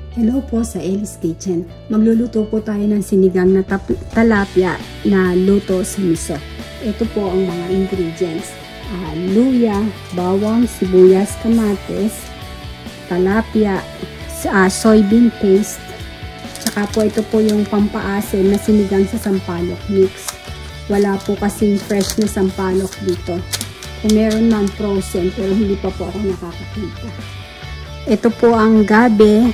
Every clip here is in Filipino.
Hello po sa Ellie's Kitchen. Magluluto po tayo ng sinigang na talapia na luto sa miso. Ito po ang mga ingredients. Luya, bawang, sibuyas, kamatis, talapia, soybean paste, tsaka po ito po yung pampaasim na sinigang sa sampalok mix. Wala po kasing fresh na sampalok dito. Kung meron man frozen, pero hindi pa po ako nakakakita. Ito po ang gabi,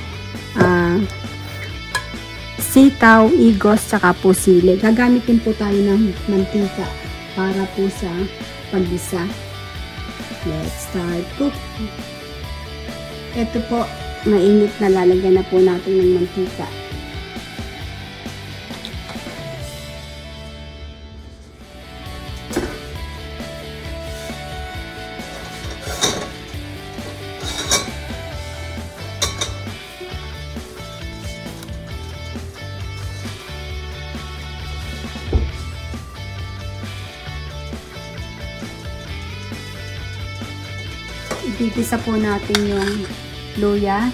sitaw, igos, tsaka po sili. Gagamitin po tayo ng mantika para po sa paggisa. Let's start cooking. Ito po, mainit na, lalagyan na po natin ng mantika. Igigisa po natin yung luya.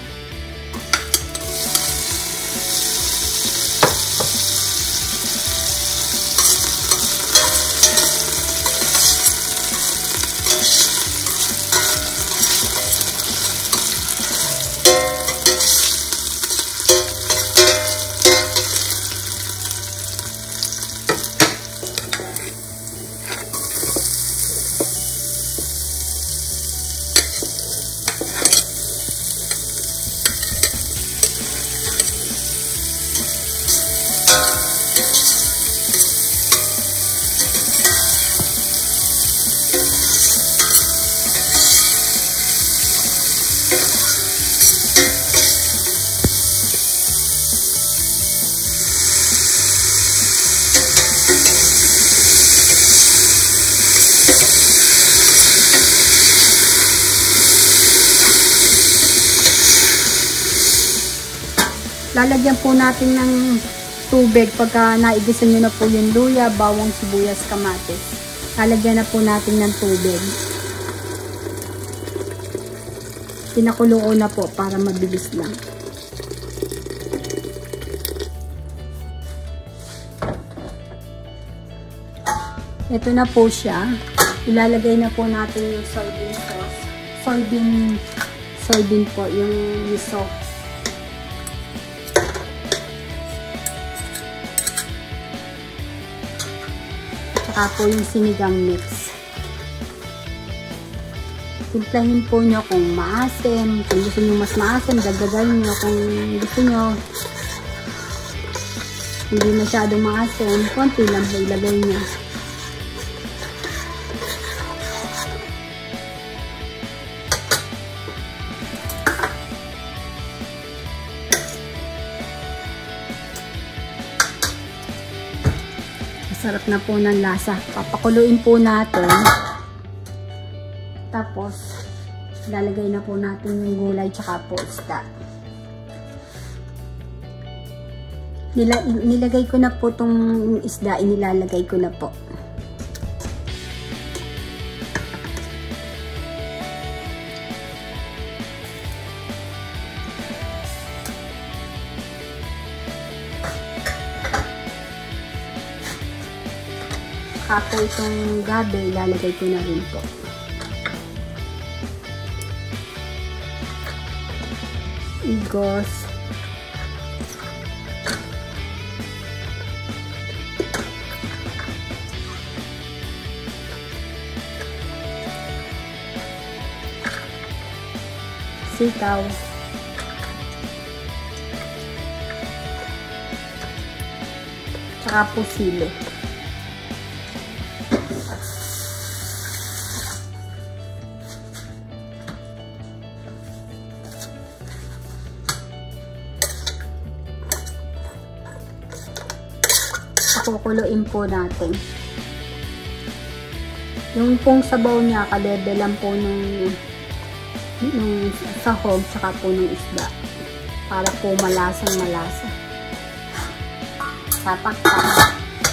Lalagyan po natin ng tubig pagka naigisa nyo na po yung luya, bawang, sibuyas, kamatis. Lalagyan na po natin ng tubig. Pinakulo ko na po para mabilis lang. Ito na po siya. Ilalagay na po natin yung soybean sauce. Soybean po, yung miso. Saka po yung sinigang mix. Timplahin po nyo kung maasim. Kung gusto nyo mas maasim, dagdagan nyo. Kung gusto nyo hindi masyadong maasim, konti lang po ilagay nyo. Sarap na po ng lasa. Papakuluin po natin. Tapos, lalagay na po natin yung gulay tsaka po isda. Nilagay ko na po itong isda. Inilalagay ko na po. Ako itong gabi, ilalagay ko na rin po. Igos. Sitaw. Tsaka po sili. Kukuluin po natin. Yung pong sabaw niya, kalebe lang po nung sahog, tsaka po nung isda. Para po malasang malasa. Tapak-tapak.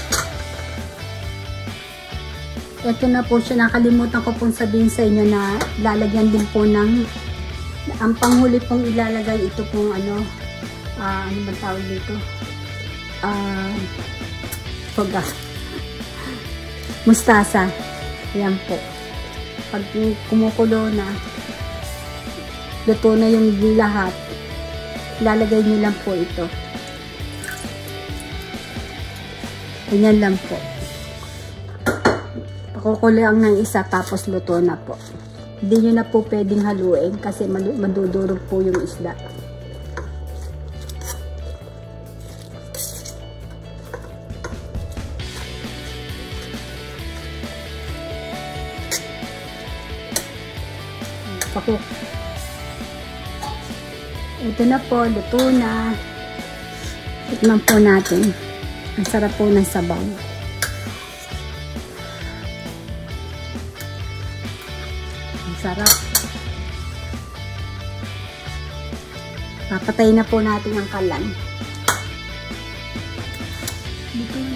Ito na po siya. Nakalimutan ko pong sabihin sa inyo na lalagyan din po ng, ang panghuli pong ilalagay ito pong ano ba tawag dito? Forgot. Mustasa. Yan po. Pag kumukulo na, luto na yung lahat, lalagay nyo lang po ito. Ganyan lang po. Pakukulo ang ng isa, tapos luto na po. Hindi nyo na po pwedeng haluin kasi madudurog po yung isda. Ito na po, luto na. Tikman po natin. Ang sarap po ng sabaw. Ang sarap. Papatayin na po natin ang kalan. Luto